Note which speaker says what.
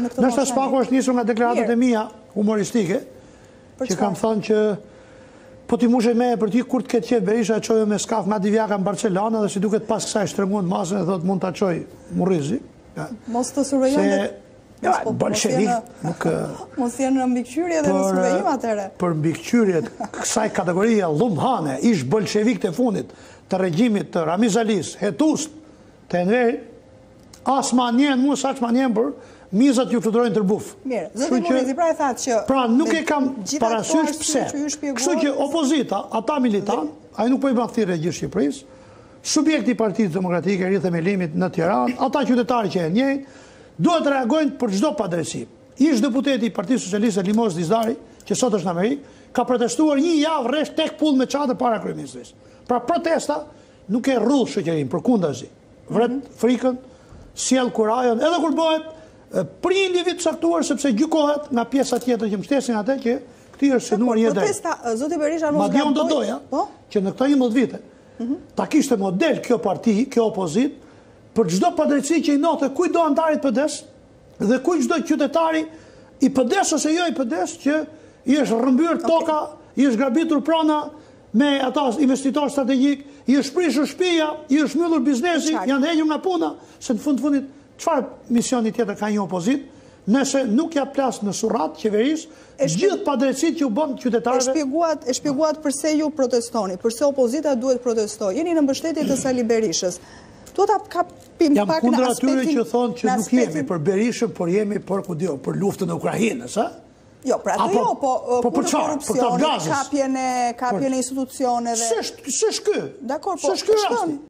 Speaker 1: Nështë spaku është nisur nga deklaratat e mia humoristike, që kam thënë që po ti mushe me për ti kur të ketë qetë Berisha e qojë me skaf nga Divjaka në Barcelona dhe si duket pas kësaj shtrënguan masën e thot mund të qoj Murrizi.
Speaker 2: Mos të survejon
Speaker 1: bolshevik nuk...
Speaker 2: Mos jenë në mbikëqyrje dhe në survejim atere.
Speaker 1: Për mbikëqyrjet kësaj kategoria lumhane, ish bolshevik të fundit të regjimit të Ramiz Alis, hetust të Enveri, as ma njenë mu, sa që ma njenë për mizat ju fluturojnë tërbuf.
Speaker 2: Mirë, zëtë Murrizi pra e thatë që...
Speaker 1: Pra nuk e kam parasysh pse. Kështu që opozita, ata militant, a nuk po i banë thirë e gjithë Shqipëris, subjekti Partisë Demokratike, rrithë e melimit në Tiranë, ata qytetari që e njejnë, duhet të reagojnë për çdo padrejtësi. Ish deputeti i Partisë Socialiste Limoz Dizdari, që sot është në Amerikë, ka protestuar një javë rresht tek pull me çadër para kryeministrisë. Pra protesta nuk e rrull shoqërinë, përkundazi. Vret frikën, sjell kurajon, edhe kur bëhet për një individ caktuar sepse gjykohet nga pjesa tjetër që mbështesin atë që këtij është synuar një drejt.
Speaker 2: Protesta zoti Berisha mos
Speaker 1: gaboj. Madje do doja që në këto 11 vite ta kishte model kjo parti, kjo opozit, për çdo padrejtësi që i note kujt do antarit PD-s dhe kujt çdo qytetari i PD-s ose jo i PD-s që i është rrëmbyer toka, i është grabitur prana me ata investitor strategjik, i është prishur shtëpia, i është mbyllur biznesi, janë hequr nga puna, se në fundit çfarë misioni tjetër ka një opozit, nëse nuk ja plas në surrat qeverisë, gjithë padrejtësitë që u bën qytetarëve.
Speaker 2: E shpjeguat pse ju protestoni, pse opozita duhet protestojë. Jeni në mbështetje të Sali Berishës.
Speaker 1: Jam kundër atyre që thonë që nuk jemi për Berishën, por jemi për luftën e Ukrainës, a?
Speaker 2: Jo, pra të jo, po
Speaker 1: për korupcioni,
Speaker 2: kapjen e institucioneve.
Speaker 1: S'është ky.
Speaker 2: Dakor, po